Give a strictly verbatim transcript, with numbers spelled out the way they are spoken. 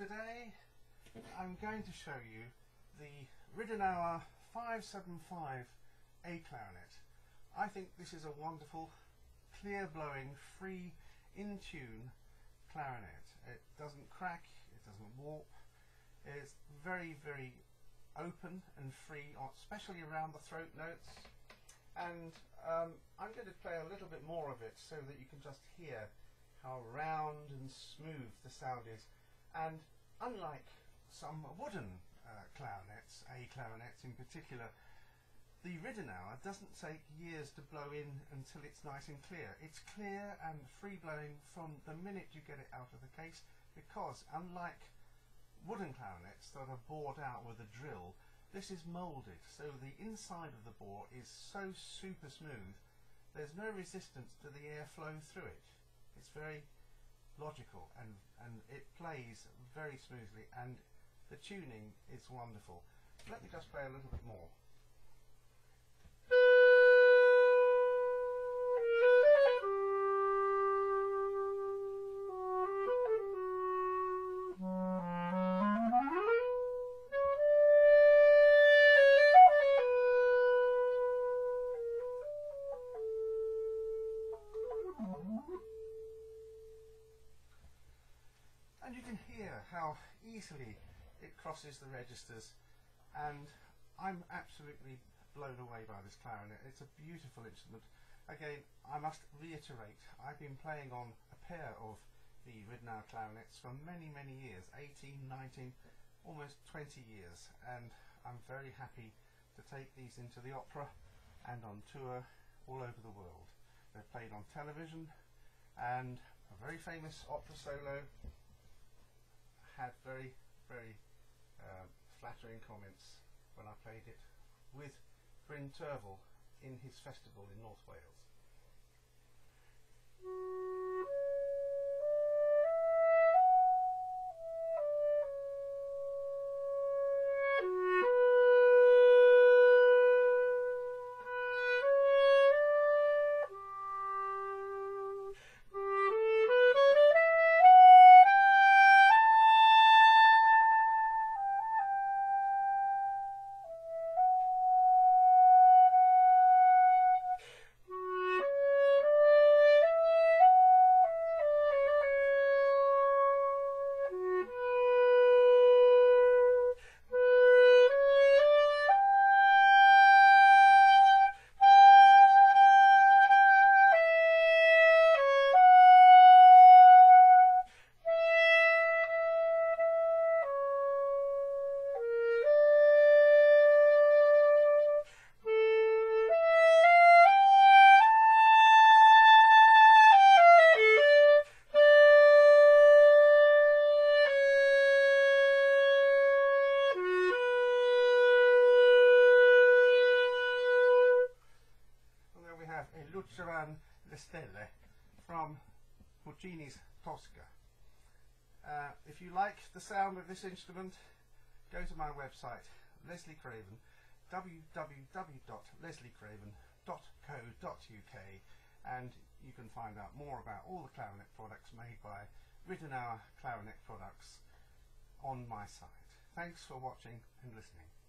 Today I'm going to show you the Ridenour five seven five A clarinet. I think this is a wonderful, clear blowing, free, in tune clarinet. It doesn't crack, it doesn't warp, it's very very open and free, especially around the throat notes. And um, I'm going to play a little bit more of it so that you can just hear how round and smooth the sound is. And unlike some wooden uh, clarinets, A clarinets in particular, the Ridenour doesn't take years to blow in until it's nice and clear. It's clear and free blowing from the minute you get it out of the case, because unlike wooden clarinets that are bored out with a drill, this is moulded, so the inside of the bore is so super smooth, there's no resistance to the airflow through it. It's very logical, and, and it plays very smoothly, and the tuning is wonderful. Let me just play a little bit more. And you can hear how easily it crosses the registers, and I'm absolutely blown away by this clarinet. It's a beautiful instrument. Again, I must reiterate, I've been playing on a pair of the Ridenour clarinets for many many years, eighteen, nineteen, almost twenty years, and I'm very happy to take these into the opera and on tour all over the world. They're played on television, and a very famous opera solo had very, very uh, flattering comments when I played it with Bryn Terfel in his festival in North Wales. Luceran Le Stelle from Puccini's Tosca. Uh, if you like the sound of this instrument, go to my website, Leslie Craven, w w w dot leslie craven dot co dot u k, and you can find out more about all the clarinet products made by Ridenour Clarinet Products on my site. Thanks for watching and listening.